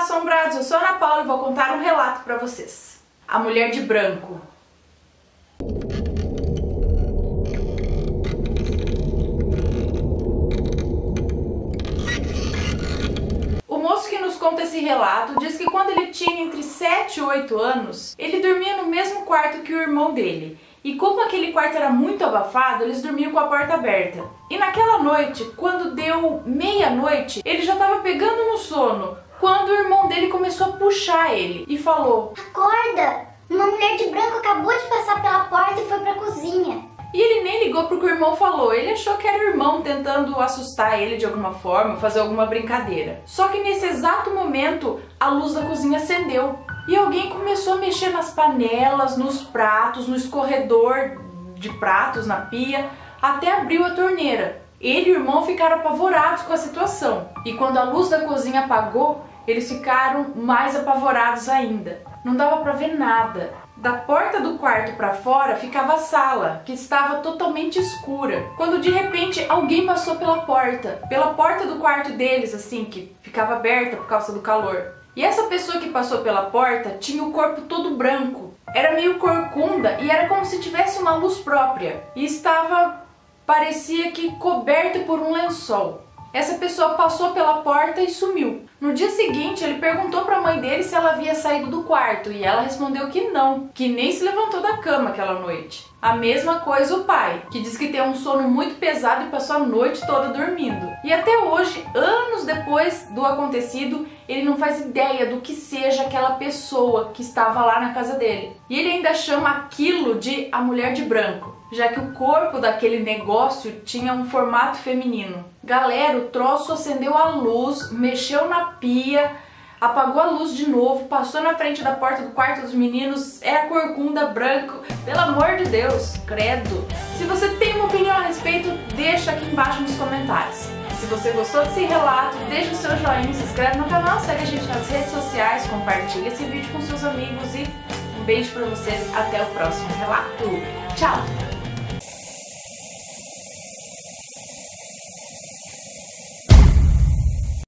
assombrados, eu sou a Ana Paula e vou contar um relato pra vocês. A Mulher de Branco. O moço que nos conta esse relato diz que quando ele tinha entre 7 e 8 anos, ele dormia no mesmo quarto que o irmão dele. E como aquele quarto era muito abafado, eles dormiam com a porta aberta. E naquela noite, quando deu meia-noite, ele já estava pegando no sono, quando o irmão dele começou a puxar ele e falou: "Acorda! Uma mulher de branco acabou de passar pela porta e foi pra cozinha." E ele nem ligou pro que o irmão falou, ele achou que era o irmão tentando assustar ele de alguma forma, fazer alguma brincadeira. Só que nesse exato momento, a luz da cozinha acendeu. E alguém começou a mexer nas panelas, nos pratos, no escorredor de pratos, na pia, até abriu a torneira. Ele e o irmão ficaram apavorados com a situação. E quando a luz da cozinha apagou, eles ficaram mais apavorados ainda. Não dava pra ver nada. Da porta do quarto para fora ficava a sala, que estava totalmente escura. Quando de repente alguém passou pela porta do quarto deles, assim, que ficava aberta por causa do calor. E essa pessoa que passou pela porta tinha o corpo todo branco. Era meio corcunda e era como se tivesse uma luz própria. E parecia que coberta por um lençol. Essa pessoa passou pela porta e sumiu. No dia seguinte, ele perguntou para a mãe dele se ela havia saído do quarto e ela respondeu que não, que nem se levantou da cama aquela noite. A mesma coisa o pai, que diz que tem um sono muito pesado e passou a noite toda dormindo. E até hoje, anos depois do acontecido, ele não faz ideia do que seja aquela pessoa que estava lá na casa dele. E ele ainda chama aquilo de a Mulher de Branco, já que o corpo daquele negócio tinha um formato feminino. Galera, o troço acendeu a luz, mexeu na pia, apagou a luz de novo, passou na frente da porta do quarto dos meninos, é a corcunda branco. Pelo amor de Deus, credo! Se você tem uma opinião a respeito, deixa aqui embaixo nos comentários. Se você gostou desse relato, deixa o seu joinha, se inscreve no canal, segue a gente nas redes sociais, compartilha esse vídeo com seus amigos e um beijo pra vocês, até o próximo relato. Tchau!